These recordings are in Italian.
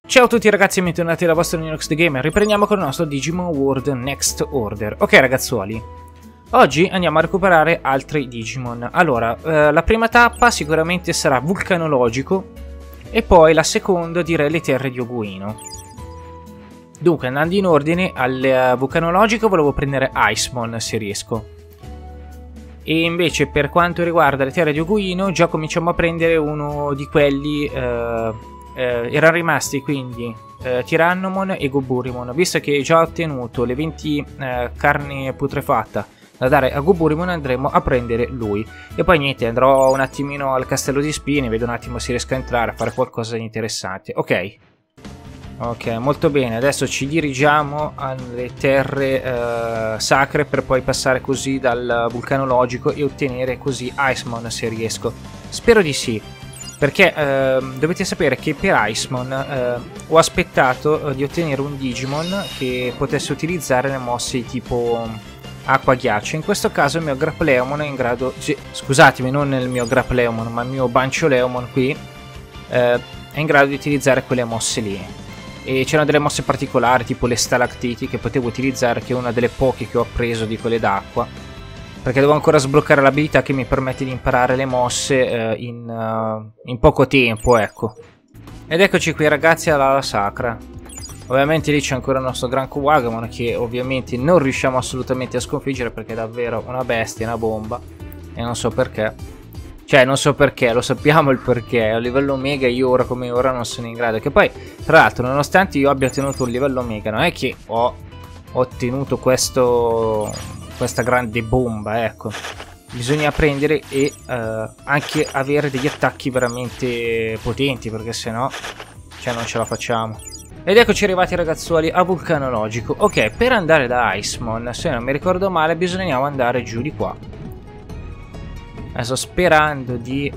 Ciao a tutti ragazzi e bentornati alla vostra Linux The Gamer. Riprendiamo con il nostro Digimon World Next Order. Ok ragazzuoli, oggi andiamo a recuperare altri Digimon. Allora, la prima tappa sicuramente sarà Vulcanologico e poi la seconda direi le terre di Oguino. Dunque, andando in ordine, al Vulcanologico volevo prendere Icemon se riesco. E invece per quanto riguarda le terre di Oguino già cominciamo a prendere uno di quelli... erano rimasti quindi Tyrannomon e Goburimon. Visto che già ho ottenuto le 20 carne putrefatta da dare a Goburimon, andremo a prendere lui. E poi niente, andrò un attimino al castello di spine, vedo un attimo se riesco a entrare a fare qualcosa di interessante. Ok, molto bene, adesso ci dirigiamo alle terre sacre per poi passare così dal vulcanologico e ottenere così Icemon se riesco. Spero di sì. Perché dovete sapere che per Icemon ho aspettato di ottenere un Digimon che potesse utilizzare le mosse tipo acqua-ghiaccio. In questo caso il mio Grappleomon è in grado... Scusatemi, non il mio Grappleomon, ma il mio Bancioleomon qui è in grado di utilizzare quelle mosse lì. E c'erano delle mosse particolari tipo le stalactiti che potevo utilizzare, che è una delle poche che ho preso di quelle d'acqua. Perché devo ancora sbloccare l'abilità che mi permette di imparare le mosse in poco tempo, ecco. Ed eccoci qui ragazzi alla Sacra. Ovviamente lì c'è ancora il nostro Gran Kuwagamon che ovviamente non riusciamo assolutamente a sconfiggere perché è davvero una bestia, una bomba. E non so perché. Cioè non so perché, lo sappiamo il perché. A livello Omega io ora come ora non sono in grado. Che poi tra l'altro nonostante io abbia ottenuto un livello Omega, non è che ho ottenuto questa grande bomba, ecco. Bisogna prendere e anche avere degli attacchi veramente potenti, perché sennò cioè non ce la facciamo. Ed eccoci arrivati ragazzuoli a Vulcanologico. Ok, per andare da Icemon, se non mi ricordo male, bisognava andare giù di qua. Adesso sperando di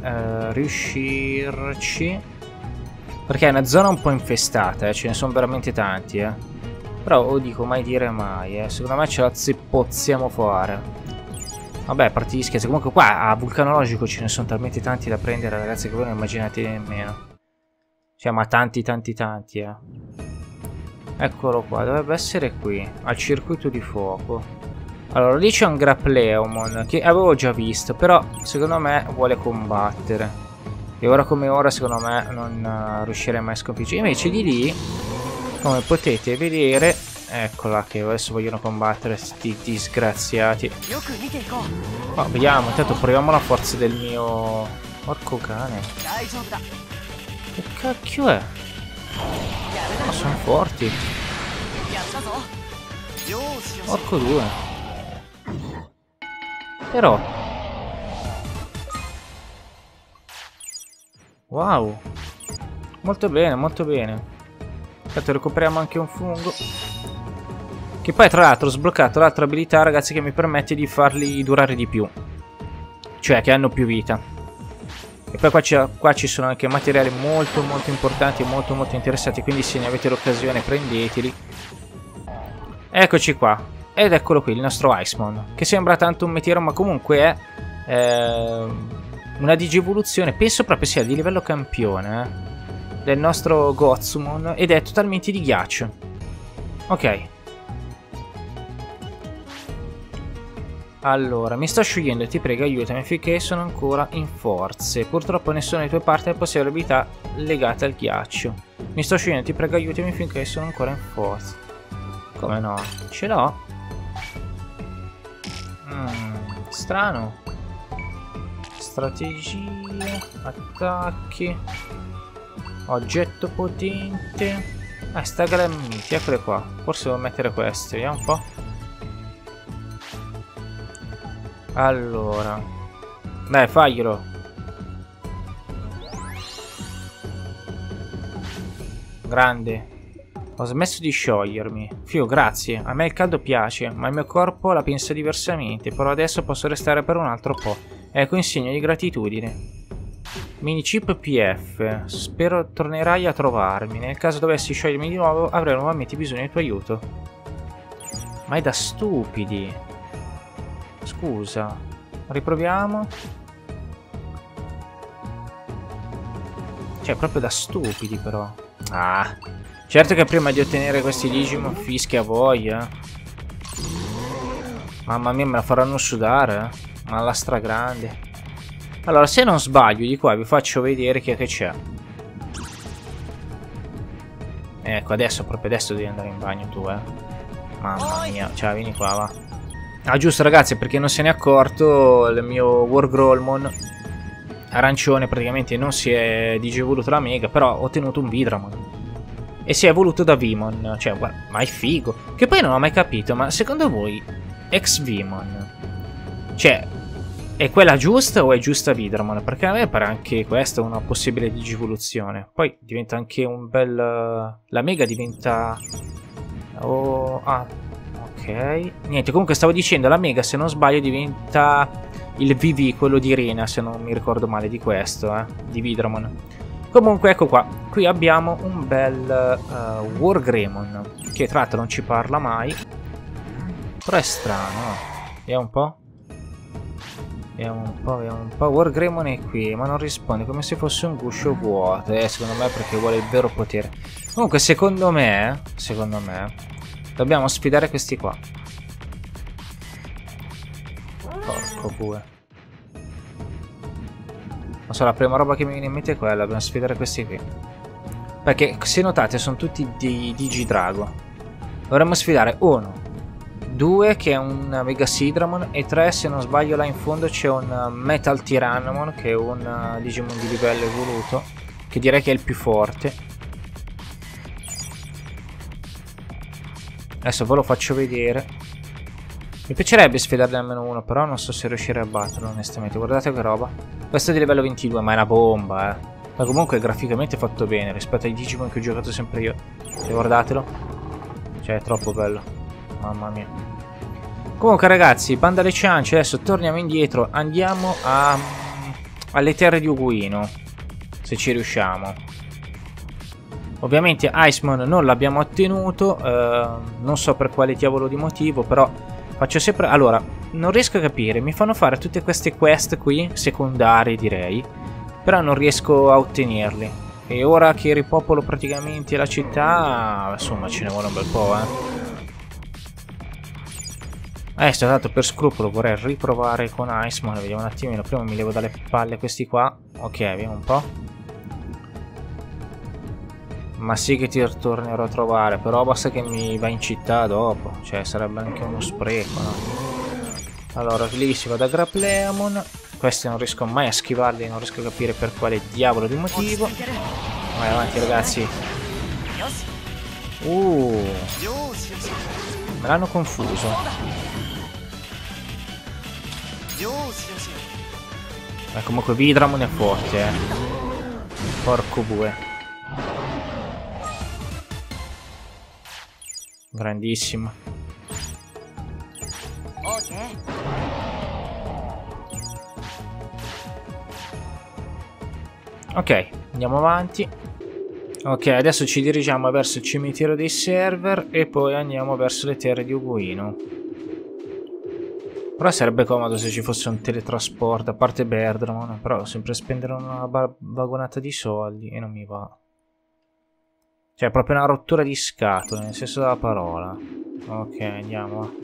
riuscirci, perché è una zona un po' infestata, ce ne sono veramente tanti, Però lo dico mai dire mai, secondo me ce la possiamo fare. Vabbè, a parte gli scherzi, comunque qua a Vulcanologico ce ne sono talmente tanti da prendere ragazzi che voi non immaginate nemmeno. Cioè ma tanti. Eccolo qua, dovrebbe essere qui, al circuito di fuoco. Allora lì c'è un Grappleomon che avevo già visto, però secondo me vuole combattere. E ora come ora secondo me non riuscirei mai a sconfiggere. Invece di lì, come potete vedere, eccola che adesso vogliono combattere questi disgraziati. Oh, vediamo, intanto proviamo la forza del mio... Porco cane. Che cacchio è? Oh, sono forti. Porco due. Però... Wow. Molto bene, molto bene. Aspetta, recuperiamo anche un fungo. Che poi tra l'altro ho sbloccato l'altra abilità ragazzi che mi permette di farli durare di più. Cioè che hanno più vita. E poi qua ci sono anche materiali molto importanti e molto interessanti. Quindi se ne avete l'occasione prendeteli. Eccoci qua. Ed eccolo qui il nostro Icemon. Che sembra tanto un Meteoro ma comunque è una digievoluzione. Penso proprio sia di livello campione del nostro Gotsumon ed è totalmente di ghiaccio. Ok. Allora, mi sto sciogliendo, ti prego aiutami finché sono ancora in forze. Purtroppo nessuna delle tue parti ha possibilità legate al ghiaccio. Mi sto sciogliendo, ti prego aiutami finché sono ancora in forze. Come no? Ce l'ho? Strano. Strategie, attacchi. Oggetto potente. Staglamiti, eccole qua. Forse devo mettere queste, vediamo un po'. Allora. Dai, faglielo. Grande. Ho smesso di sciogliermi. Fio, grazie. A me il caldo piace, ma il mio corpo la pensa diversamente. Però adesso posso restare per un altro po'. Ecco in segno di gratitudine. Minichip PF, spero tornerai a trovarmi. Nel caso dovessi sciogliermi di nuovo avrei nuovamente bisogno del tuo aiuto. Ma è da stupidi. Scusa, riproviamo. Cioè proprio da stupidi però. Ah, certo che prima di ottenere questi Digimon fischi a voglia. Mamma mia, me la faranno sudare, ma alla stragrande. Allora, se non sbaglio, di qua vi faccio vedere chi è che c'è. Ecco, adesso, proprio adesso devi andare in bagno tu, Mamma mia, cioè, vieni qua, va. Ah, giusto, ragazzi, perché non se ne è accorto, il mio Wargrolmon arancione praticamente non si è digivoluto la Mega, però ho ottenuto un Vidramon. E si è evoluto da Vimon, cioè, guarda, ma è figo. Che poi non ho mai capito, ma secondo voi, ex-Vimon, cioè, è quella giusta o è giusta Vidramon? Perché a me pare anche questa una possibile digivoluzione. Poi diventa anche un bel... La Mega diventa... Oh, ah, ok. Niente, comunque stavo dicendo, la Mega, se non sbaglio, diventa il VV, quello di Rena, se non mi ricordo male di questo, di Vidramon. Comunque, ecco qua. Qui abbiamo un bel Wargreymon, che tra l'altro non ci parla mai. Però è strano, no? Vediamo un po'. Vediamo un po'. Wargreymon è qui, ma non risponde, come se fosse un guscio vuoto. Secondo me perché vuole il vero potere. Comunque, secondo me, dobbiamo sfidare questi qua. Porco bue. Non so, la prima roba che mi viene in mente è quella, dobbiamo sfidare questi qui. Perché, se notate, sono tutti dei Digidrago. Dovremmo sfidare 1, 2 che è un Mega Sidramon e 3, se non sbaglio, là in fondo c'è un Metal Tyrannomon, che è un Digimon di livello evoluto, che direi che è il più forte. Adesso ve lo faccio vedere. Mi piacerebbe sfidarne almeno uno, però non so se riuscirei a batterlo, onestamente. Guardate che roba. Questo è di livello 22, ma è una bomba, Ma comunque graficamente è fatto bene rispetto ai Digimon che ho giocato sempre io. Guardatelo. Cioè, è troppo bello. Mamma mia. Comunque, ragazzi, banda alle ciance. Adesso torniamo indietro. Andiamo alle terre di Uguino, se ci riusciamo. Ovviamente Icemon non l'abbiamo ottenuto, non so per quale diavolo di motivo, però faccio sempre... Allora, non riesco a capire, mi fanno fare tutte queste quest qui, secondarie direi, però non riesco a ottenerli. E ora che ripopolo praticamente la città, insomma ce ne vuole un bel po', Adesso, tanto per scrupolo, vorrei riprovare con Icemon, vediamo un attimino, prima mi levo dalle palle questi qua. Ok, vediamo un po'. Ma sì che ti tornerò a trovare, però basta che mi vai in città dopo. Cioè, sarebbe anche uno spreco, no? Allora, lì si va da Grapplemon. Questi non riesco mai a schivarli, non riesco a capire per quale diavolo di motivo. Vai avanti, ragazzi. Me l'hanno confuso. Ma comunque Vidramon è forte, Porco bue. Grandissimo. Ok, andiamo avanti. Ok, adesso ci dirigiamo verso il cimitero dei server e poi andiamo verso le terre di Uguino. Però sarebbe comodo se ci fosse un teletrasporto, a parte Berdramon, però sempre spendere una vagonata di soldi e non mi va. Cioè, è proprio una rottura di scatole, nel senso della parola. Ok, andiamo.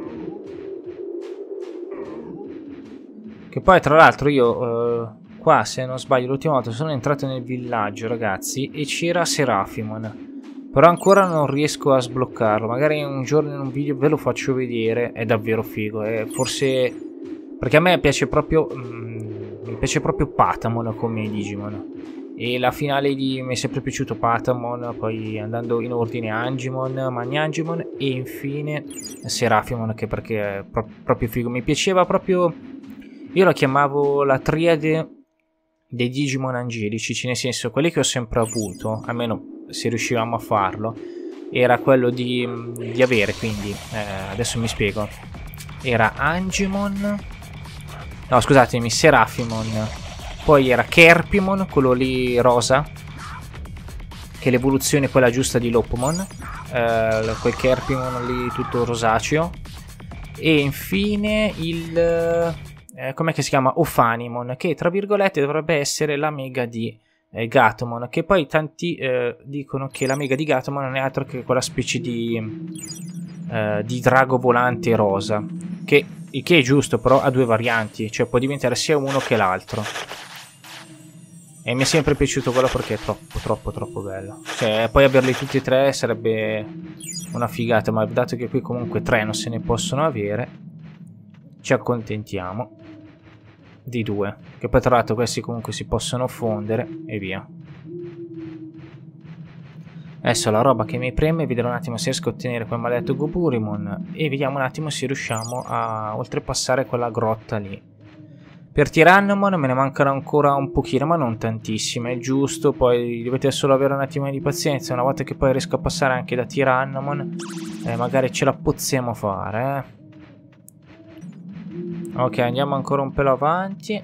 Che poi, tra l'altro, io qua, se non sbaglio, l'ultima volta sono entrato nel villaggio, ragazzi, e c'era Seraphimon. Però ancora non riesco a sbloccarlo. Magari un giorno in un video ve lo faccio vedere. È davvero figo. Forse... Perché a me piace proprio... mi piace proprio Patamon come Digimon. E la finale mi è sempre piaciuto Patamon, poi andando in ordine Angimon, Magnangimon e infine Seraphimon, che perché è proprio figo. Mi piaceva proprio, io la chiamavo la triade dei Digimon angelici, nel senso quelli che ho sempre avuto, almeno se riuscivamo a farlo, era quello di avere, quindi adesso mi spiego. Era Angimon, no scusatemi, Seraphimon. Poi era Kerpimon, quello lì rosa, che è l'evoluzione quella giusta di Lopomon, quel Kerpimon lì tutto rosaceo. E infine il... com'è che si chiama? Ophanimon, che tra virgolette dovrebbe essere la mega di Gatomon, che poi tanti dicono che la mega di Gatomon non è altro che quella specie di drago volante rosa, il che è giusto, però ha due varianti, cioè può diventare sia uno che l'altro. E mi è sempre piaciuto quello perché è troppo bello. Cioè, poi averli tutti e tre sarebbe una figata, ma dato che qui comunque tre non se ne possono avere, ci accontentiamo di due. Che poi tra l'altro questi comunque si possono fondere e via. Adesso la roba che mi preme, vedrò un attimo se riesco a ottenere quel maledetto Goburimon e vediamo un attimo se riusciamo a oltrepassare quella grotta lì. Per Tyrannomon me ne mancano ancora un pochino, ma non tantissime, è giusto, poi dovete solo avere un attimo di pazienza, una volta che poi riesco a passare anche da Tyrannomon, magari ce la possiamo fare, Ok, andiamo ancora un pelo avanti.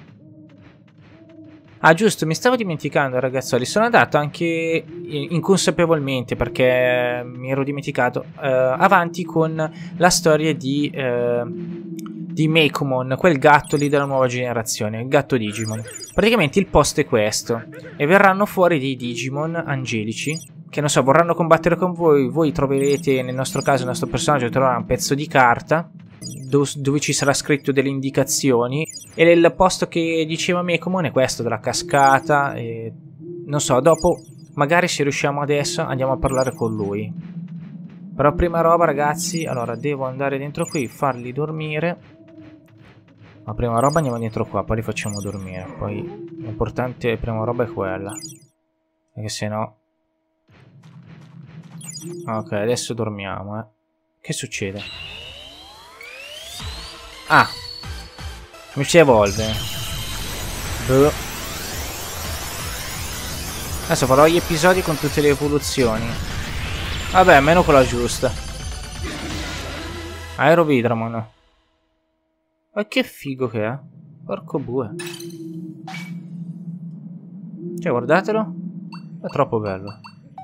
Ah, giusto, mi stavo dimenticando, ragazzoli, sono andato anche inconsapevolmente, perché mi ero dimenticato, avanti con la storia di Meicoomon, quel gatto lì della nuova generazione, il gatto Digimon. Praticamente il post è questo, e verranno fuori dei Digimon angelici, che non so, vorranno combattere con voi troverete, nel nostro caso il nostro personaggio troverà un pezzo di carta, dove ci sarà scritto delle indicazioni, e il posto che diceva Meicoomon è questo, della cascata, e non so, dopo, magari se riusciamo adesso, andiamo a parlare con lui. Però prima roba, ragazzi, allora devo andare dentro qui, farli dormire. Ma prima roba andiamo dentro qua, poi li facciamo dormire. Poi l'importante prima roba è quella. Perché se no... Ok, adesso dormiamo, Che succede? Ah! Mi si evolve. Boh. Adesso farò gli episodi con tutte le evoluzioni. Vabbè, almeno quella giusta. Aerovidramon. Ma che figo che è. Porco bue. Cioè, guardatelo. È troppo bello.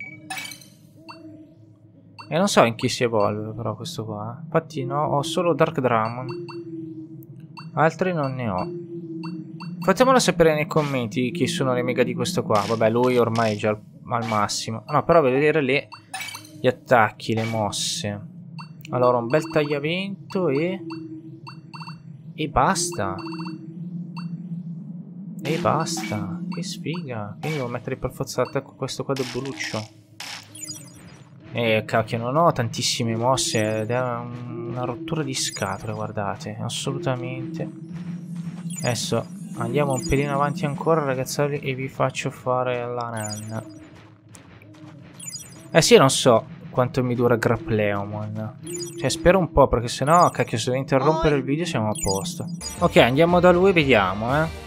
E non so in chi si evolve però questo qua. Infatti no, ho solo Dark Dramon. Altri non ne ho. Fatemelo sapere nei commenti chi sono le mega di questo qua. Vabbè, lui ormai è già al massimo. No, però vedere gli attacchi, le mosse. Allora, un bel tagliamento e basta. E basta. Che sfiga. Quindi devo mettere per forza l'attacco questo qua del boluccio. Cacchio, non ho tantissime mosse ed è una rottura di scatole, guardate. Assolutamente. Adesso andiamo un pelino avanti ancora, ragazzoli, e vi faccio fare la nanna. Sì, non so quanto mi dura Grappleomon. Cioè, spero un po', perché sennò, cacchio, se devo interrompere il video siamo a posto. Ok, andiamo da lui e vediamo,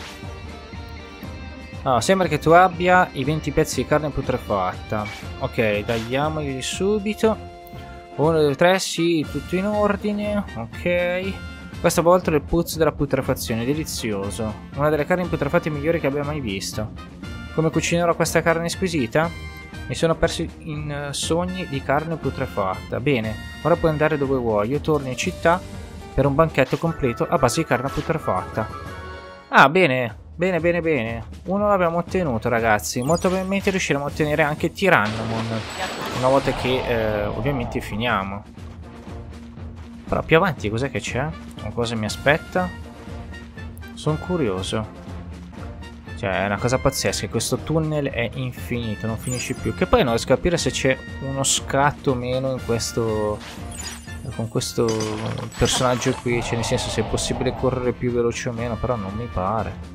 Allora, sembra che tu abbia i 20 pezzi di carne putrefatta. Ok, tagliamoli subito. 1, 2, 3, sì, tutto in ordine. Ok. Questa volta il puzzo della putrefazione, delizioso. Una delle carni putrefatte migliori che abbia mai visto. Come cucinerò questa carne squisita? Mi sono perso in sogni di carne putrefatta. Bene, ora puoi andare dove vuoi. Io torno in città per un banchetto completo a base di carne putrefatta. Ah, bene. Bene. Uno l'abbiamo ottenuto, ragazzi. Molto probabilmente riusciremo a ottenere anche Tyrannomon una volta che ovviamente finiamo. Però più avanti cos'è che c'è? Cosa mi aspetta? Sono curioso. Cioè, è una cosa pazzesca. Questo tunnel è infinito, non finisce più. Che poi non riesco a capire se c'è uno scatto o meno in questo... con questo personaggio qui. Cioè, nel senso, se è possibile correre più veloce o meno, però non mi pare.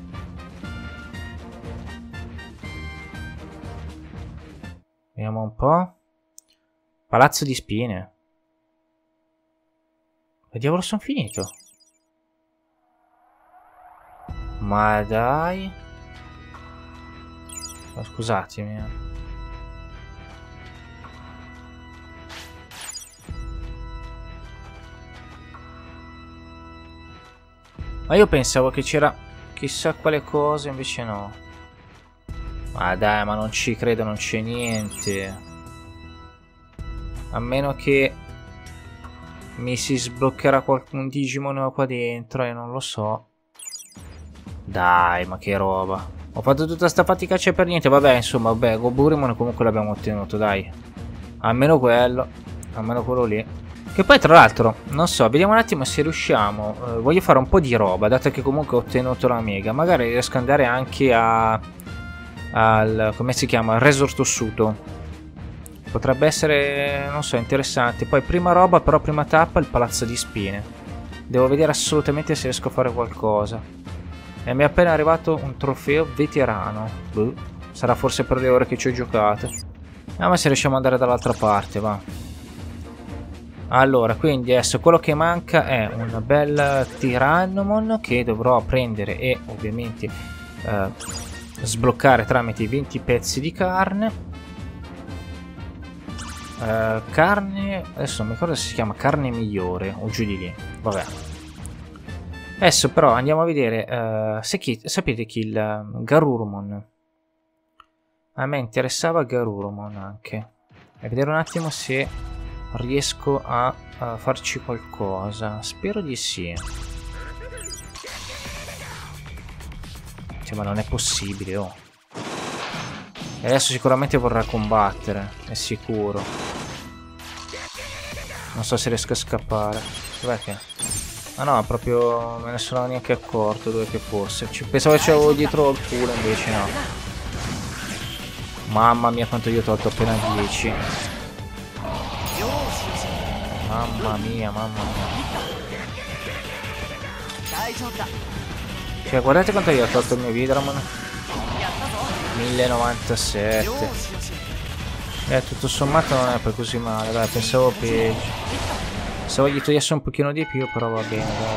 Vediamo un po'. Palazzo di spine. Che diavolo sono finito? Ma dai. Oh, scusatemi. Ma io pensavo che c'era chissà quale cosa, invece no. Ma dai, ma non ci credo, non c'è niente. A meno che mi si sbloccherà qualcun Digimon qua dentro e non lo so. Dai, ma che roba. Ho fatto tutta sta faticaccia per niente. Vabbè, insomma, vabbè, Goburimon comunque l'abbiamo ottenuto, dai. Almeno quello. Almeno quello lì. Che poi, tra l'altro, non so, vediamo un attimo se riusciamo. Voglio fare un po' di roba, dato che comunque ho ottenuto la mega. Magari riesco ad andare anche al... come si chiama? Resort Ossuto. Potrebbe essere, non so, interessante. Poi prima roba, però prima tappa, il Palazzo di Spine. Devo vedere assolutamente se riesco a fare qualcosa. E mi è appena arrivato un trofeo veterano. Sarà forse per le ore che ci ho giocato. Ma se riusciamo ad andare dall'altra parte, va. Allora, quindi adesso quello che manca è un bel Tyrannomon che dovrò prendere e ovviamente sbloccare tramite i 20 pezzi di carne. Carne, adesso non mi ricordo se si chiama carne migliore o giù di lì, vabbè. Adesso però andiamo a vedere sapete chi il Garurumon. A me interessava Garurumon anche, e vedere un attimo se riesco a farci qualcosa. Spero di sì. Cioè, ma non è possibile, oh. E adesso sicuramente vorrà combattere, è sicuro. Non so se riesco a scappare. Dov'è che? Ah no, proprio me ne sono neanche accorto dove che fosse. Pensavo che c'avevo dietro il culo, invece no. Mamma mia quanto io ho tolto, appena 10. Mamma mia, mamma mia. Cioè, guardate quanto io ho tolto il mio Vidramon. 1097. Tutto sommato non è poi così male, dai, pensavo peggio. Pensavo gli togliesse un pochino di più, però va bene, dai.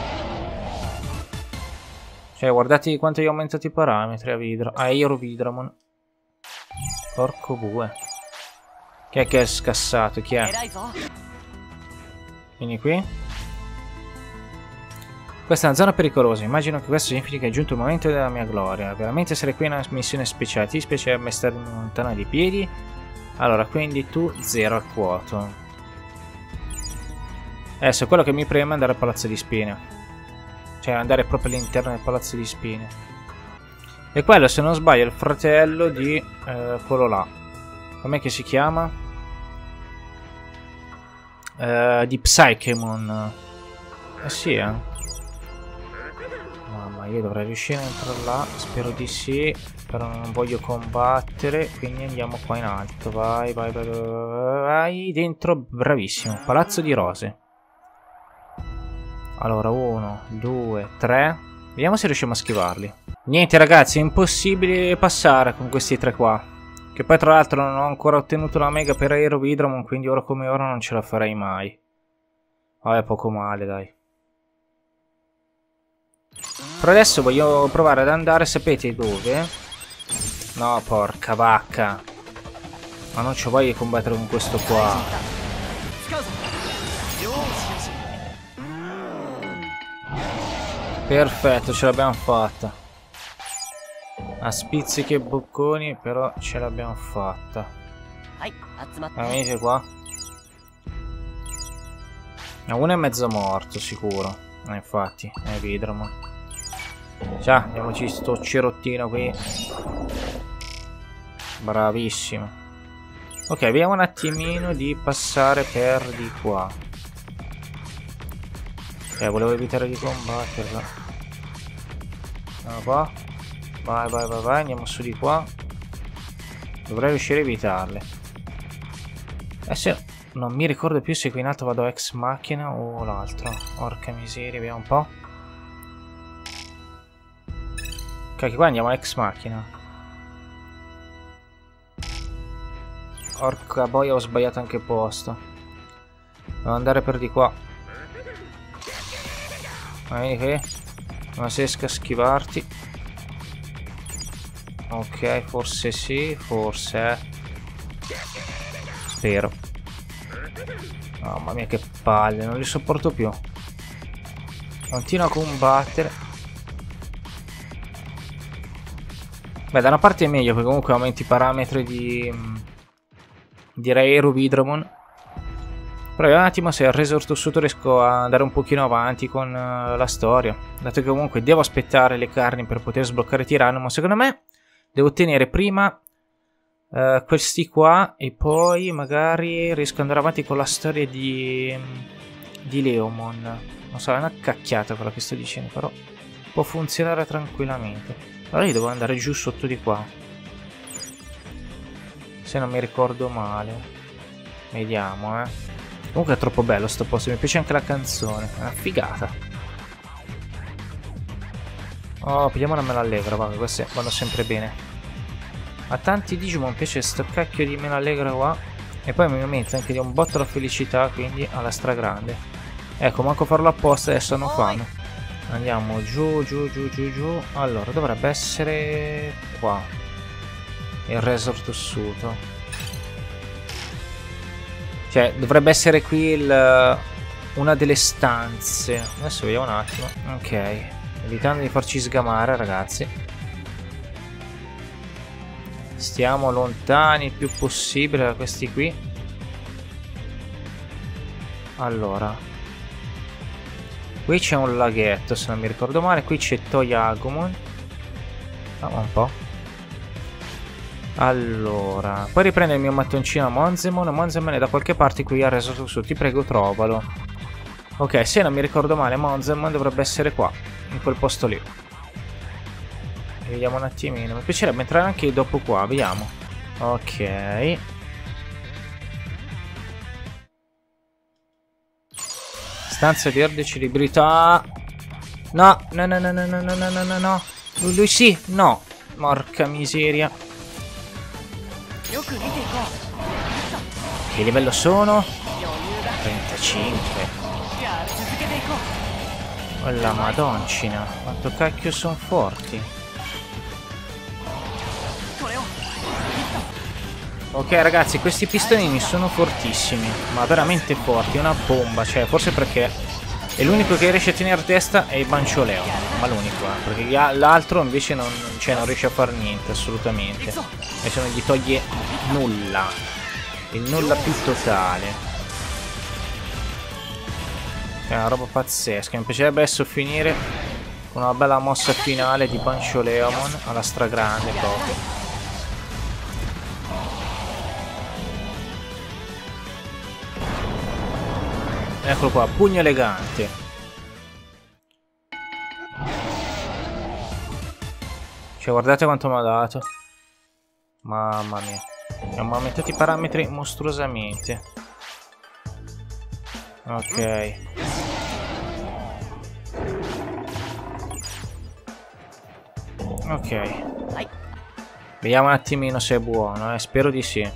Cioè, guardate quanto gli ho aumentato i parametri a Aero Vidramon. Porco bue. Chi è che è scassato? Chi è? Vieni qui. Questa è una zona pericolosa, immagino che questo significhi che è giunto il momento della mia gloria. Veramente essere qui è una missione speciale, ti spiace me stare lontano di piedi? Allora, quindi tu 0 al quoto. Adesso quello che mi preme è andare al Palazzo di Spine. Cioè andare proprio all'interno del Palazzo di Spine. E quello, se non sbaglio, è il fratello di quello là. Com'è che si chiama? Di Psychemon. Sì, Mamma, io dovrei riuscire a entrare là, spero di sì, però non voglio combattere, quindi andiamo qua in alto, vai, vai, vai, vai, dentro, bravissimo, Palazzo di Rose. Allora, 1, 2, 3, vediamo se riusciamo a schivarli. Niente ragazzi, è impossibile passare con questi tre qua, che poi tra l'altro non ho ancora ottenuto la mega per Aero Vidramon, quindi ora come ora non ce la farei mai. Vabbè, poco male, dai. Però adesso voglio provare ad andare, sapete dove? No, porca vacca. Ma non ci voglio combattere con questo qua. Perfetto, ce l'abbiamo fatta. A spizzichi e bocconi, però ce l'abbiamo fatta. Venite qua. Uno è mezzo morto, sicuro. Infatti, è Vidramon. Ciao, andiamoci sto cerottino qui. Bravissimo. Ok, vediamo un attimino di passare per di qua. Volevo evitare di combatterla. Andiamo qua. Vai, vai, vai, vai, andiamo su di qua. Dovrei riuscire a evitarle. Se non mi ricordo più se qui in alto vado ex macchina o l'altro. Porca miseria, vediamo un po'. Ok, qua andiamo ex macchina. Porca boia, ho sbagliato anche posto. Devo andare per di qua. Vieni qui. Non si riesco a schivarti. Ok, forse sì, forse. Spero. Mamma mia che palle, non li sopporto più. Continuo a combattere. Beh, da una parte è meglio perché comunque aumenti i parametri di Aero Vidramon. Però vediamo un attimo se al Resort Ossuto riesco a andare un pochino avanti con la storia. Dato che comunque devo aspettare le carni per poter sbloccare Tyrannomon. Secondo me Devo ottenere prima questi qua e poi magari riesco ad andare avanti con la storia di Leomon. Non so, è una cacchiata quella che sto dicendo, però può funzionare tranquillamente. Allora io devo andare giù sotto di qua, se non mi ricordo male. Vediamo, Comunque è troppo bello sto posto, mi piace anche la canzone, è una figata. Oh, pigliamo una mela allegra, vabbè, queste vanno sempre bene. A tanti Digimon piace sto cacchio di mela allegra qua. E poi mi aumenta anche di un botto la felicità, quindi alla stragrande. Ecco, manco farlo apposta, adesso non fanno. Andiamo giù, giù, giù, giù, giù. Allora, dovrebbe essere qua. Il resort tossuto. Cioè, dovrebbe essere qui una delle stanze. Adesso vediamo un attimo. Ok. Evitando di farci sgamare, ragazzi. Stiamo lontani il più possibile da questi qui. Allora, qui c'è un laghetto, se non mi ricordo male. Qui c'è Toyagumon. Vediamo un po'. Allora, poi riprende il mio mattoncino a Monzemon. Monzemon è da qualche parte qui al resort su. Ti prego, trovalo. Ok, se non mi ricordo male, Monzemon dovrebbe essere qua, in quel posto lì. Vediamo un attimino. Mi piacerebbe entrare anche dopo qua. Vediamo. Ok. Stanza di ordine celebrità. No, no, no, no, no, no, no, no, no, no. Lui sì, no. Porca miseria. Che livello sono? 35. Oh la madoncina. Quanto cacchio sono forti. Ok ragazzi, questi pistonini sono fortissimi, ma veramente forti, è una bomba, cioè forse perché è l'unico che riesce a tenere testa è il Bancioleo, ma l'unico, perché l'altro invece non riesce a fare niente assolutamente, e se non gli toglie nulla, il nulla più totale. È una roba pazzesca, mi piacerebbe adesso finire con una bella mossa finale di Bancioleomon alla stragrande proprio. Eccolo qua, pugno elegante. Cioè, guardate quanto mi ha dato. Mamma mia. Abbiamo aumentato i parametri mostruosamente. Ok. Ok. Vediamo un attimino se è buono, spero di sì.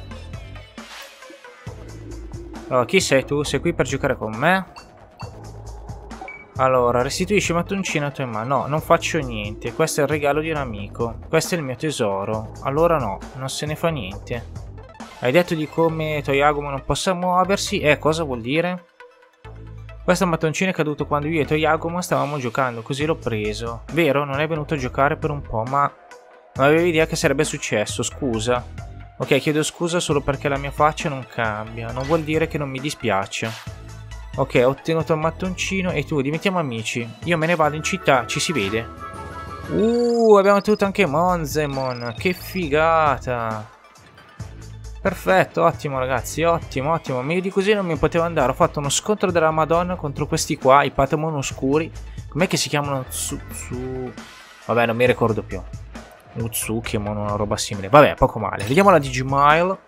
Allora, chi sei tu? Sei qui per giocare con me? Allora, restituisci mattoncino a tua mamma. No, non faccio niente. Questo è il regalo di un amico. Questo è il mio tesoro. Allora no, non se ne fa niente. Hai detto di come Toyagumon non possa muoversi? Cosa vuol dire? Questo mattoncino è caduto quando io e Toyagumon stavamo giocando, così l'ho preso. Vero? Non è venuto a giocare per un po', ma non avevi idea che sarebbe successo, scusa. Ok, chiedo scusa solo perché la mia faccia non cambia, non vuol dire che non mi dispiace. Ok, ho ottenuto il mattoncino e tu, diventiamo amici. Io me ne vado in città, ci si vede. Abbiamo ottenuto anche Monzemon, che figata. Perfetto, ottimo ragazzi, ottimo, ottimo. Meglio di così non mi potevo andare, ho fatto uno scontro della Madonna contro questi qua, i Patamon oscuri. Com'è che si chiamano? Vabbè, non mi ricordo più. Utsukimon, una roba simile. Vabbè, poco male. Vediamo la Digimile.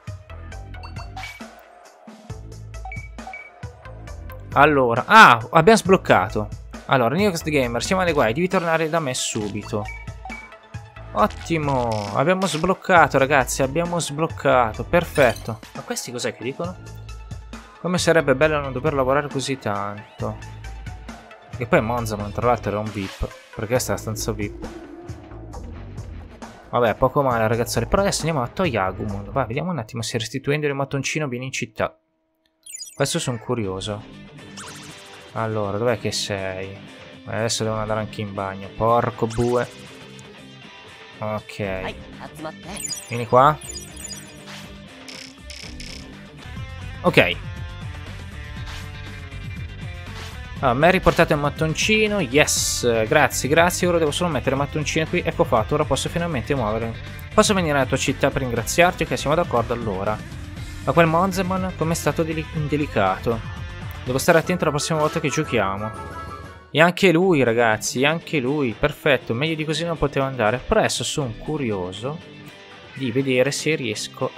Allora, abbiamo sbloccato. Allora, Next Gamer, siamo alle guai, devi tornare da me subito. Ottimo, abbiamo sbloccato ragazzi, abbiamo sbloccato, perfetto. Ma questi cos'è che dicono? Come sarebbe bello non dover lavorare così tanto. E poi Monzamon tra l'altro era un VIP, perché questa è la stanza VIP. Vabbè, poco male ragazzi, però adesso andiamo a Toyagumon. Va, vediamo un attimo se restituendo il mattoncino viene in città. Questo sono curioso. Allora, dov'è che sei? Adesso devo andare anche in bagno, porco bue. Ok. Vieni qua. Ok. Ah, mi hai riportato il mattoncino. Yes, grazie, grazie. Ora devo solo mettere il mattoncino qui. Ecco fatto, ora posso finalmente muovere. Posso venire nella tua città per ringraziarti? Ok, siamo d'accordo allora. Ma quel Monzemon com'è stato indelicato. Devo stare attento la prossima volta che giochiamo. E anche lui, ragazzi, anche lui. Perfetto, meglio di così non poteva andare. Però adesso sono curioso di vedere se riesco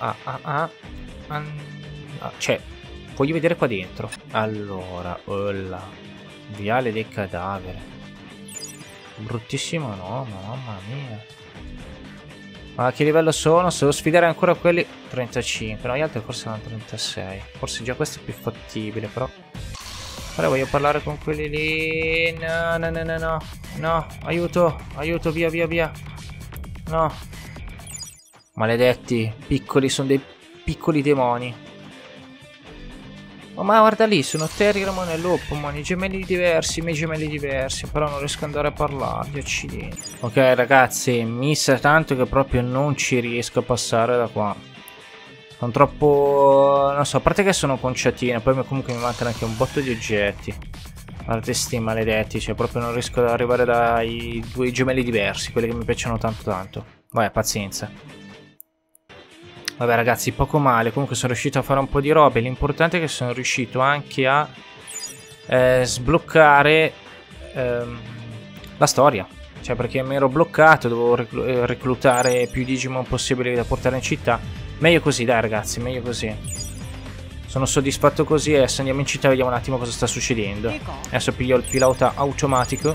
cioè, voglio vedere qua dentro. Allora, Viale dei cadaveri. Bruttissimo nome, mamma mia. Ma a che livello sono? Se devo sfidare ancora quelli 35, no, gli altri forse erano 36. Forse già questo è più fattibile, però. Ora voglio parlare con quelli lì. No, no, no, no, no. No, aiuto, aiuto, via, via, via. No. Maledetti, piccoli, sono dei piccoli demoni. Oh, ma guarda lì, sono Terriermon e Loppomon, i miei gemelli diversi, però non riesco ad andare a parlargli, accidenti. Ok ragazzi, mi sa tanto che proprio non ci riesco a passare da qua. Sono troppo... non so, a parte che sono conciatine, poi comunque mi mancano anche un botto di oggetti. Guardate sti maledetti, cioè proprio non riesco ad arrivare dai due gemelli diversi, quelli che mi piacciono tanto tanto. Vabbè, pazienza. Vabbè ragazzi, poco male, comunque sono riuscito a fare un po' di robe, l'importante è che sono riuscito anche a sbloccare la storia. Cioè perché mi ero bloccato, dovevo reclutare più Digimon possibili da portare in città. Meglio così, dai ragazzi, meglio così. Sono soddisfatto così, adesso andiamo in città e vediamo un attimo cosa sta succedendo. Adesso piglio il pilota automatico.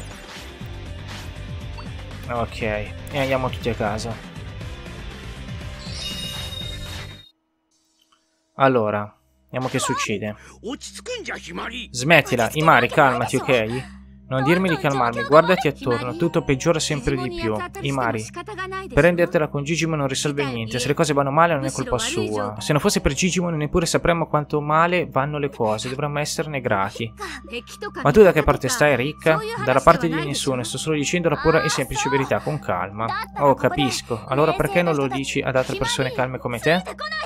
Ok, e andiamo tutti a casa. Allora, vediamo che succede. Smettila, Imari, calmati, ok? Non dirmi di calmarmi, guardati attorno, tutto peggiora sempre di più. Imari, prendertela con Gigimon non risolve niente, se le cose vanno male non è colpa sua. Se non fosse per Gigimon neppure sapremmo quanto male vanno le cose, dovremmo esserne grati. Ma tu da che parte stai, Ricca? Dalla parte di nessuno, sto solo dicendo la pura e semplice verità, con calma. Oh, capisco, allora perché non lo dici ad altre persone calme come te?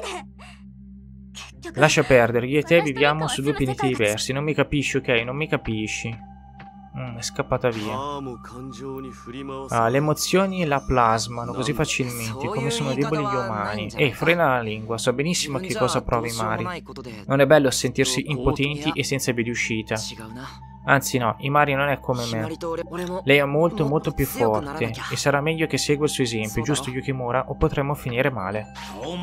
Lascia perdere, io e te viviamo su due pianeti diversi, non mi capisci, ok? Non mi capisci. È scappata via. Ah, le emozioni la plasmano così facilmente, come sono deboli gli umani. Ehi, frena la lingua, so benissimo che cosa provi Imari. Non è bello sentirsi impotenti e senza via di uscita. Anzi no, Imari non è come me. Lei è molto molto più forte e sarà meglio che segua il suo esempio, giusto Yukimura, o potremmo finire male.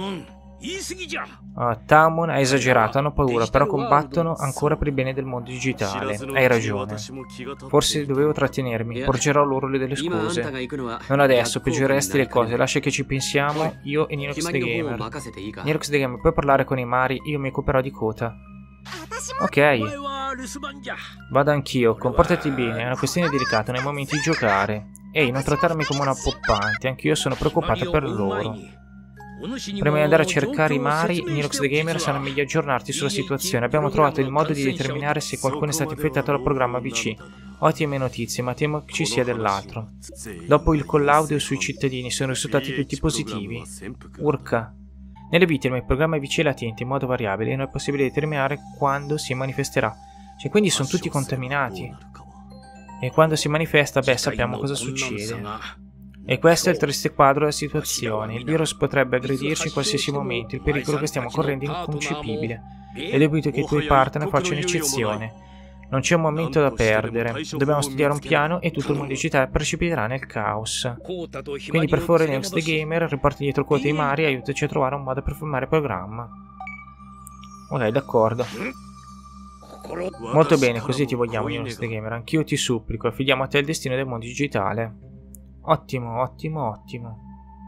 Tamon ha esagerato, hanno paura, però combattono ancora per il bene del mondo digitale. Hai ragione. Forse dovevo trattenermi, porgerò loro delle scuse. Non adesso, peggioreresti le cose, lascia che ci pensiamo io e Ninox the Gamer. Ninox the Gamer, puoi parlare con Imari, io mi occuperò di Kota. Ok. Vado anch'io, comportati bene, è una questione delicata nei momenti di giocare. Ehi, non trattarmi come una poppante, anch'io sono preoccupata per loro. Prima di andare a cercare Imari, Ninox the Gamer sarà meglio aggiornarti sulla situazione. Abbiamo trovato il modo di determinare se qualcuno è stato infettato dal programma BC. Ottime notizie, ma temo ci sia dell'altro. Dopo il collaudo sui cittadini sono risultati tutti positivi. Urca. Nelle vittime il programma BC è latente in modo variabile e non è possibile determinare quando si manifesterà. Cioè, quindi sono tutti contaminati. E quando si manifesta, beh, sappiamo cosa succede. E questo è il triste quadro della situazione. Il virus potrebbe aggredirci in qualsiasi momento. Il pericolo che stiamo correndo è inconcepibile. È debito che i tuoi partner facciano eccezione. Non c'è un momento da perdere. Dobbiamo studiare un piano e tutto il mondo digitale precipiterà nel caos. Quindi per favore Ninox the Gamer, riporti dietro Kota Imari e aiutaci a trovare un modo per fermare il programma. Ok, d'accordo. Molto bene, così ti vogliamo Ninox the Gamer. Anch'io ti supplico, affidiamo a te il destino del mondo digitale. Ottimo, ottimo, ottimo.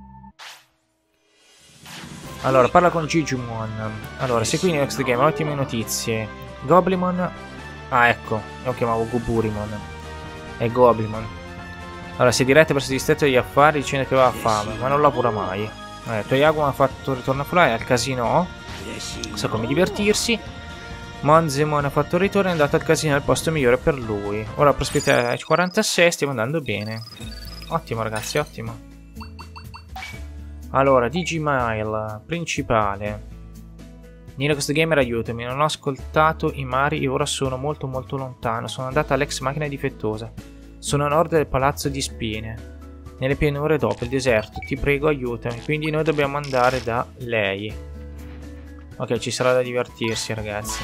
Allora, parla con Gigimon. Allora, sei qui Ninox the Gamer, ottime notizie. Goblimon. Ah, ecco, lo chiamavo Goburimon. È Goblimon. Allora, si è diretto verso il distretto degli affari dicendo che aveva fame, ma non lavora mai. Toyago ha fatto ritorno a Fly al casino. Sa come divertirsi. Monzemon ha fatto il ritorno e è andato al casino al posto migliore per lui. Ora prospettiamo ai 46, stiamo andando bene. Ottimo ragazzi, ottimo. Allora, Digimile principale. Ninox The Gamer, aiutami, non ho ascoltato i mari e ora sono molto lontano. Sono andata all'ex macchina difettosa. Sono a nord del palazzo di spine, nelle pianure dopo il deserto. Ti prego, aiutami. Quindi noi dobbiamo andare da lei. Ok, ci sarà da divertirsi, ragazzi.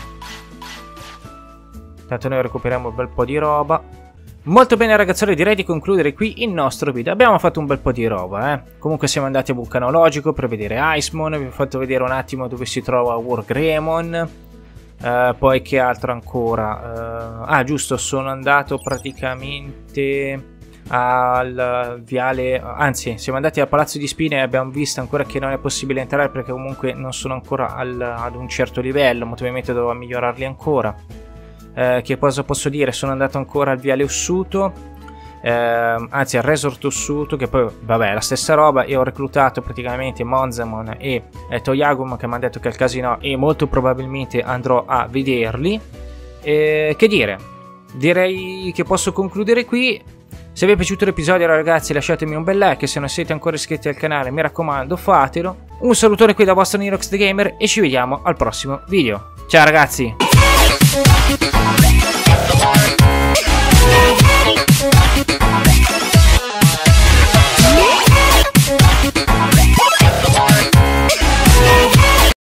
Tanto noi recuperiamo un bel po' di roba. Molto bene, ragazzuoli, direi di concludere qui il nostro video. Abbiamo fatto un bel po' di roba, Comunque siamo andati a Vulcanologico per vedere Icemon. Vi ho fatto vedere un attimo dove si trova Wargreymon. Poi che altro ancora? Giusto, sono andato praticamente al viale, anzi siamo andati al palazzo di spine e abbiamo visto ancora che non è possibile entrare perché comunque non sono ancora ad un certo livello, molto ovviamente devo migliorarli ancora. Che cosa posso dire? Sono andato ancora al viale Ossuto, anzi al resort Ossuto, che poi vabbè è la stessa roba, e ho reclutato praticamente Monzamon e Toyagum, che mi hanno detto che è il casino e molto probabilmente andrò a vederli. Che dire? Direi che posso concludere qui. Se vi è piaciuto l'episodio, ragazzi, lasciatemi un bel like, e se non siete ancora iscritti al canale mi raccomando fatelo. Un salutone qui da vostro Ninox The Gamer e ci vediamo al prossimo video. Ciao ragazzi!